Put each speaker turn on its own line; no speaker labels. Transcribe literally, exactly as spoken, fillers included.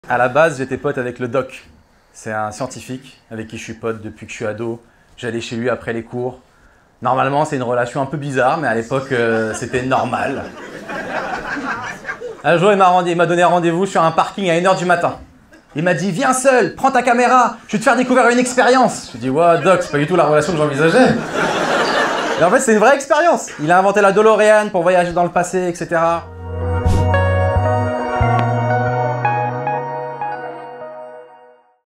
À la base, j'étais pote avec le doc. C'est un scientifique avec qui je suis pote depuis que je suis ado. J'allais chez lui après les cours. Normalement, c'est une relation un peu bizarre, mais à l'époque, euh, c'était normal. Un jour, il m'a il m'a donné rendez-vous sur un parking à une heure du matin. Il m'a dit « Viens seul, prends ta caméra, je vais te faire découvrir une expérience !» Je lui ai dit « Ouais, doc, c'est pas du tout la relation que j'envisageais. » Et en fait, c'est une vraie expérience. Il a inventé la DeLorean pour voyager dans le passé, et cetera.